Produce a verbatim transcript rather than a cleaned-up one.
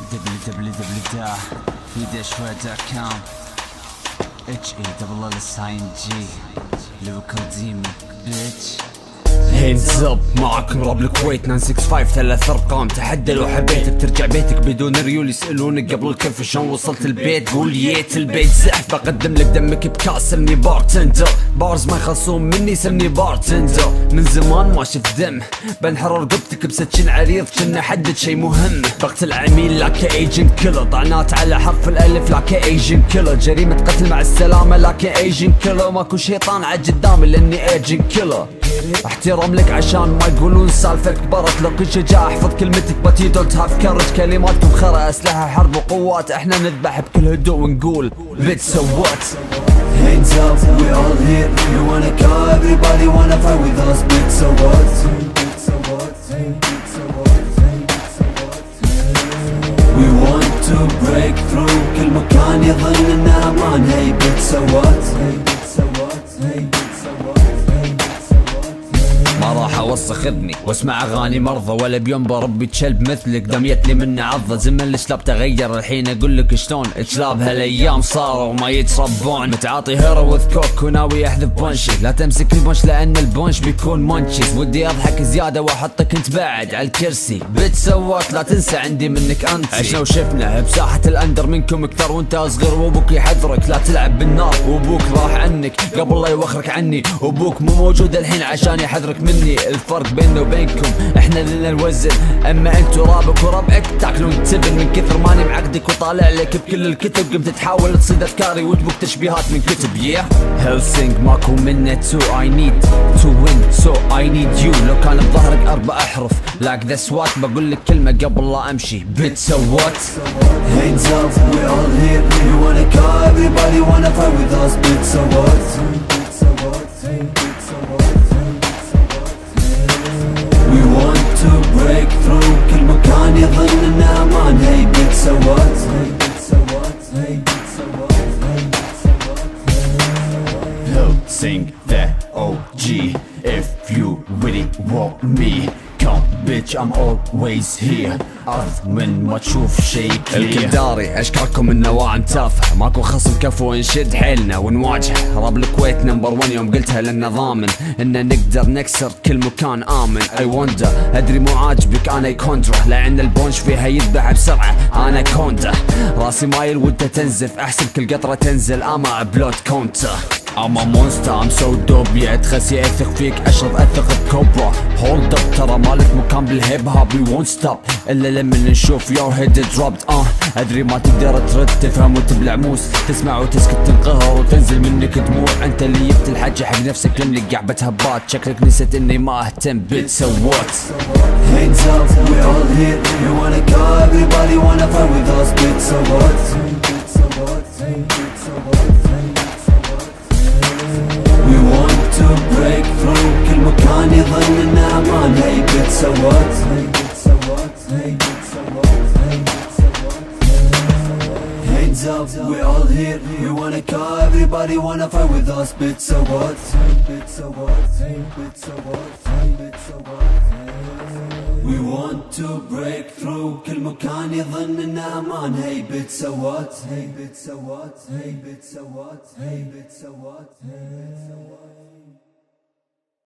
دبليو دبليو دبليو دا في دشوا دوت كوم اتش اي دبل ال اس اي ان جي لوكال ديم بيتش. هينز اب معكم راب الكويت تسعة ستة خمسة ثلاث ارقام. تحدى لو حبيت ترجع بيتك بدون ريول، يسألونك قبل الكيف شلون وصلت البيت، قول ييت البيت زحف. بقدم لك دمك بكاس سمني بارتندر، بارز ما يخلصون مني سمني بارتندر. من زمان ما شفت دم بنحر رقبتك بسكين عريض كنا حدد شي مهم. بقتل عميل لا كايجنت كيلر، طعنات على حرف الالف لا كايجنت كيلر. جريمة قتل مع السلامة لا كايجنت كيلر. ماكو شيطان عالقدامي لاني ايجنت كيلر. احترام لك عشان ما يقولون سالفك كبرت. لقي شجاع احفظ كلمتك but you don't have courage. كلماتكم خرا اسلحة حرب وقوات، احنا نذبح بكل هدوء ونقول بيت سوات. Hands up, we all here. You wanna call everybody wanna fight with us. Bit so what? We want to break through. كل مكان يظن انه امان. Hey bit so what? ما راح اوسخ اذني واسمع اغاني مرضى، ولا بيوم بربي كلب مثلك دميت لي منه عضه. زمن الشلاب تغير الحين اقول لك شلون. شلاب هالايام صاروا ما يتربون. متعاطي هيرو وذ كوك وناوي احذف بونشي. لا تمسك البونش لان البونش بيكون مونشيز. ودي اضحك زياده واحطك انت بعد على الكرسي. بتسوت لا تنسى عندي منك انت. عشنا وشفنا بساحه الاندر منكم كثر وانت صغير، وابوك يحذرك لا تلعب بالنار. وابوك راح عنك قبل لا يوخرك عني، وابوك مو موجود الحين عشان يحذرك مني. الفرق بيننا وبينكم احنا لنا الوزن، اما انتو رابك وربعك تاكلون تبن. من كثر ماني معقدك وطالع لك بكل الكتب، قمت تحاول تصيد افكاري وتبوك تشبيهات من كتب. يا هيلسينج ماكو منه تو. I need to win so I need you. لو كان بظهرك اربع احرف like this what، بقول لك كلمه قبل لا امشي. بت سوات. Hands up, we all here. You wanna call everybody wanna fight with us. Bit so what? We want to break through. كل مكان يظن انه امان. Hey bit so what? Sing the O G if you really want me. Come bitch I'm always here. أرض من ما تشوف شي كلير. الكل داري اشكالكم النواعم تافهة، ماكو خصم كفو نشد حيلنا ونواجهه. راب الكويت نمبر ون يوم قلتها لنا ضامن ان نقدر نكسر كل مكان امن. اي وندر ادري مو عاجبك انا كوندرا، لان البونش فيها يذبح بسرعة انا كوندا. راسي مايل وانت تنزف، احسب كل قطرة تنزل اما بلوت كونتر. I'm a monster I'm so dope. يا تخسي اثق فيك اشرب اثق بكوبرا. هولد اب ترى مالك مكان بالهيب هوب. وي وونت ستوب الا لما نشوف يور هيد دروبد. اه ادري ما تقدر ترد تفهم وتبلع موس، تسمع وتسكت تنقهر وتنزل منك دموع. انت اللي جبت الحجة حق نفسك لانك قعبة هبات. شكلك نسيت اني ما اهتم بتسوات. Hands up, we all here. You wanna call everybody wanna fight with us. Bit so what? We want to break through. كل مكان يظن انه امان. Hey bit so what? Hands up, we all here. You wanna call everybody wanna fight with us. Bit so what? We want to break through. كل مكان يظن انه امان. Hey bit so what? Hey bit so what? Hey bit so what? Hey bit so what? Hey bit so what?